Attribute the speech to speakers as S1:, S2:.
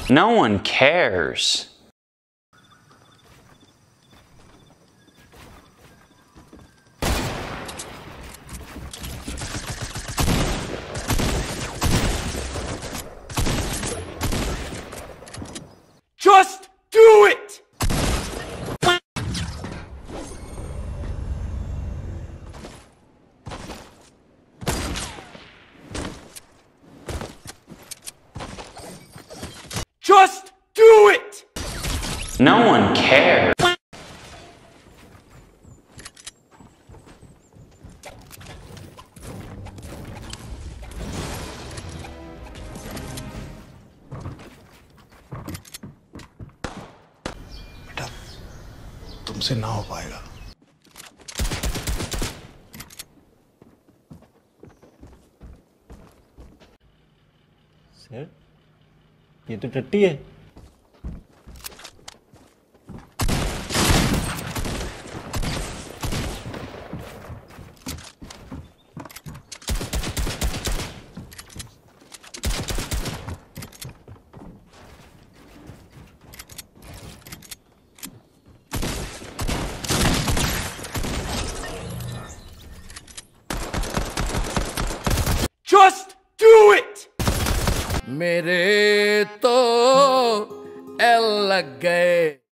S1: No one cares.
S2: Just do it! Just do it!
S1: No one cares.
S3: बेटा, तुमसे ना हो पाएगा।
S4: सर, ये तो टट्टी है।
S2: Just do it!
S5: मेरे तो एल लग गए।